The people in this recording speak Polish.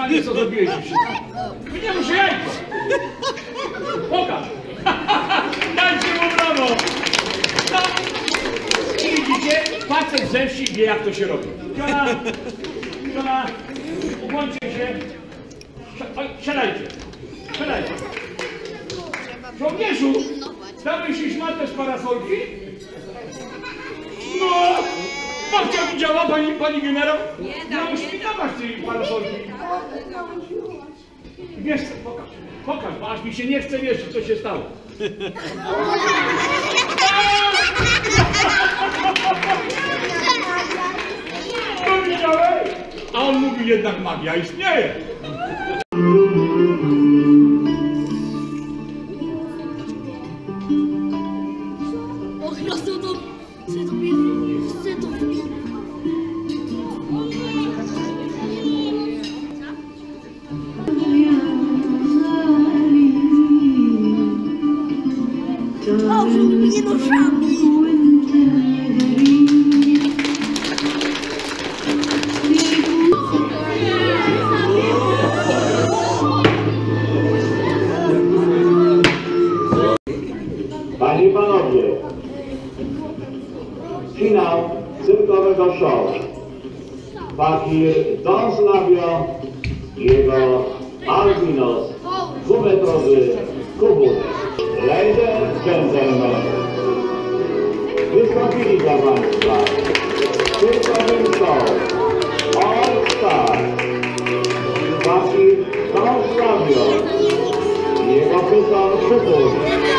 Panie, co zrobiłeś już? Nie muszę jajko. Pokaż. Dajcie mu brawo. No. I widzicie, facet ze wsi wie, jak to się robi. Żona, ubądźcie się. Oj, siadajcie. Siadajcie. Żołnierzu, dałeś się szmatę z parasolki? No! Babcia widziała, pani generał? No, śmigała z tej parasolki. Wiesz co, pokaż, bo aż mi się nie chce wierzyć, co się stało. To widziałeś? A on mówi, jednak magia istnieje. Panie i panowie, finał cyrkowego show. Fakir Don Slavio i jego albinos dwumetrowy kubunek. Ladies and gentlemen, wystąpili dla państwa w cyrkowym show All Star Fakir Don Slavio i jego pyton kubunek.